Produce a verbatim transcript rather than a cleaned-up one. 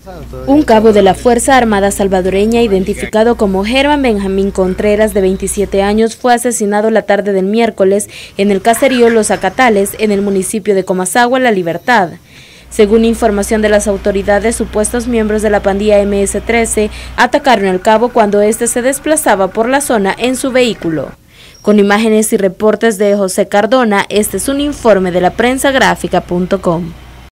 Un cabo de la Fuerza Armada salvadoreña, identificado como Germán Benjamín Contreras, de veintisiete años, fue asesinado la tarde del miércoles en el caserío Los Acatales, en el municipio de Comasagua, La Libertad. Según información de las autoridades, supuestos miembros de la pandilla eme ese trece atacaron al cabo cuando éste se desplazaba por la zona en su vehículo. Con imágenes y reportes de José Cardona, este es un informe de la prensa gráfica punto com.